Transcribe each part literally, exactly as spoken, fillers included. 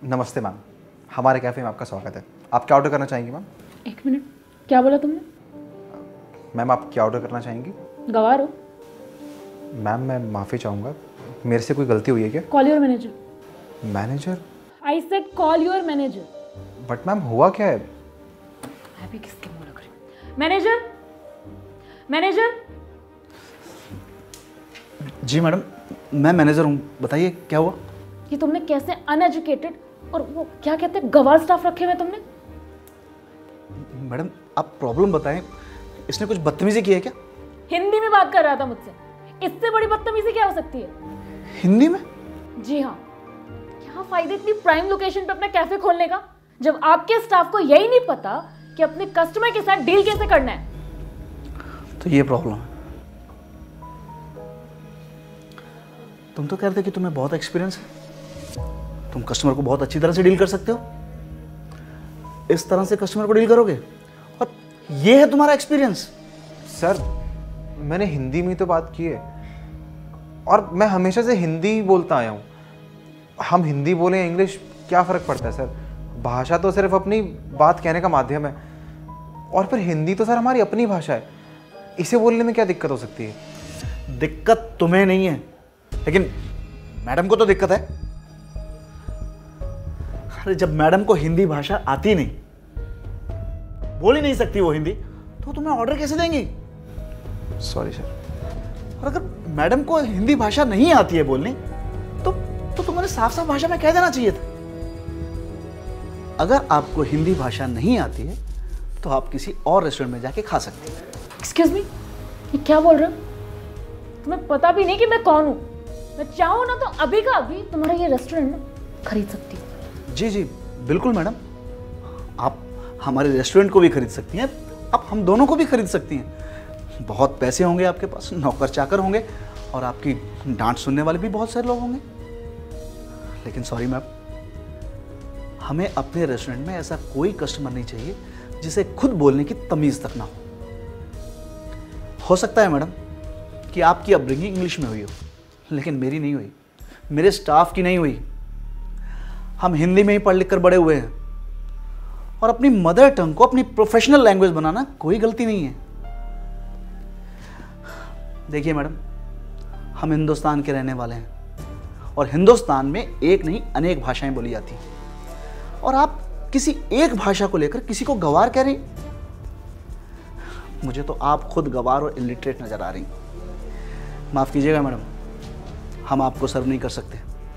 नमस्ते मैम, हमारे कैफ़े में आपका स्वागत है। आप क्या ऑर्डर करना चाहेंगी मैम? एक मिनट, क्या बोला तुमने? मैम आप क्या ऑर्डर करना चाहेंगी? गवार हो? मैम मैं माफ़ी चाहूँगा, मेरे से कोई गलती हुई है क्या? Call your manager. Manager? I said call your manager. But ma'am हुआ क्या है? मैं भी किसके मुंह लग रही? Manager, manager. जी मैडम, मैं मैनेजर हूँ, बताइए क्या हुआ? ये तुमने कैसे अनएजुकेटेड और वो क्या कहते हैं गवार स्टाफ रखे हुए तुमने? मैडम आप प्रॉब्लम बताएं, इसने कुछ बदतमीजी की है क्या? हिंदी में बात कर रहा था मुझसे, इससे बड़ी बदतमीजी क्या हो सकती है? हिंदी में? जी हाँ, क्या फायदा इतनी प्राइम लोकेशन पे अपना कैफे खोलने का जब आपके स्टाफ को यही नहीं पता कि अपने कस्टमर के साथ डील कैसे करना है। तो ये प्रॉब्लम है। तुम तो कह रहे थे कि तुम्हें बहुत एक्सपीरियंस है, तुम कस्टमर को बहुत अच्छी तरह से डील कर सकते हो, इस तरह से कस्टमर को डील करोगे और ये है तुम्हारा एक्सपीरियंस? सर मैंने हिंदी में तो बात की है और मैं हमेशा से हिंदी बोलता आया हूँ। हम हिंदी बोलें या इंग्लिश, क्या फ़र्क पड़ता है सर? भाषा तो सिर्फ अपनी बात कहने का माध्यम है और फिर हिंदी तो सर हमारी अपनी भाषा है, इसे बोलने में क्या दिक्कत हो सकती है? दिक्कत तुम्हें नहीं है, लेकिन मैडम को तो दिक्कत है। अरे जब मैडम को हिंदी भाषा आती नहीं, बोल ही नहीं सकती वो हिंदी, तो तुम्हें ऑर्डर कैसे देंगी? Sorry sir. और अगर मैडम को हिंदी भाषा नहीं आती है बोलनी, तो तो तुम्हें साफ साफ भाषा में कह देना चाहिए था। अगर आपको हिंदी भाषा नहीं आती है तो आप किसी और रेस्टोरेंट में जाके खा सकते हैं। एक्सक्यूज मी, ये क्या बोल रहे हो? तुम्हें पता भी नहीं कि मैं कौन हूँ। मैं चाहूँ ना तो अभी का अभी तुम्हारा ये रेस्टोरेंट ना खरीद सकती हूँ। जी जी बिल्कुल मैडम, आप हमारे रेस्टोरेंट को भी खरीद सकती हैं, आप हम दोनों को भी खरीद सकती हैं। बहुत पैसे होंगे आपके पास, नौकर चाकर होंगे और आपकी डांट सुनने वाले भी बहुत सारे लोग होंगे। लेकिन सॉरी मैम, हमें अपने रेस्टोरेंट में ऐसा कोई कस्टमर नहीं चाहिए जिसे खुद बोलने की तमीज तक ना हो। हो सकता है मैडम कि आपकी अपब्रिंगिंग इंग्लिश में हुई हो, लेकिन मेरी नहीं हुई, मेरे स्टाफ की नहीं हुई। हम हिंदी में ही पढ़ लिख कर बड़े हुए हैं और अपनी मदर टंग को अपनी प्रोफेशनल लैंग्वेज बनाना कोई गलती नहीं है। देखिए मैडम, हम हिंदुस्तान के रहने वाले हैं और हिंदुस्तान में एक नहीं अनेक भाषाएं बोली जाती हैं और आप किसी एक भाषा को लेकर किसी को गवार कह रही। मुझे तो आप खुद गवार और इलिटरेट नजर आ रही। माफ कीजिएगा मैडम, हम आपको सर्व नहीं कर सकते।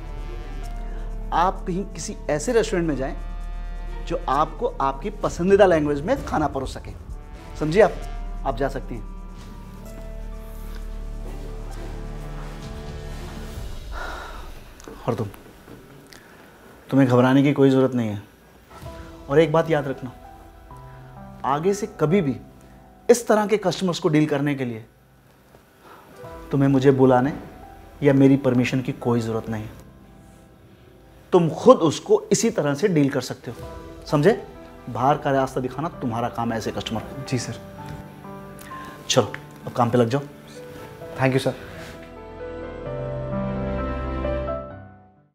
आप कहीं किसी ऐसे रेस्टोरेंट में जाएं जो आपको आपकी पसंदीदा लैंग्वेज में खाना परोस सके। समझिए, आप आप जा सकती हैं। और तुम तुम्हें घबराने की कोई ज़रूरत नहीं है। और एक बात याद रखना, आगे से कभी भी इस तरह के कस्टमर्स को डील करने के लिए तुम्हें मुझे बुलाने या मेरी परमिशन की कोई ज़रूरत नहीं है। तुम खुद उसको इसी तरह से डील कर सकते हो, समझे? बाहर का रास्ता दिखाना तुम्हारा काम है ऐसे कस्टमर को। जी सर। चलो अब काम पे लग जाओ। Thank you sir.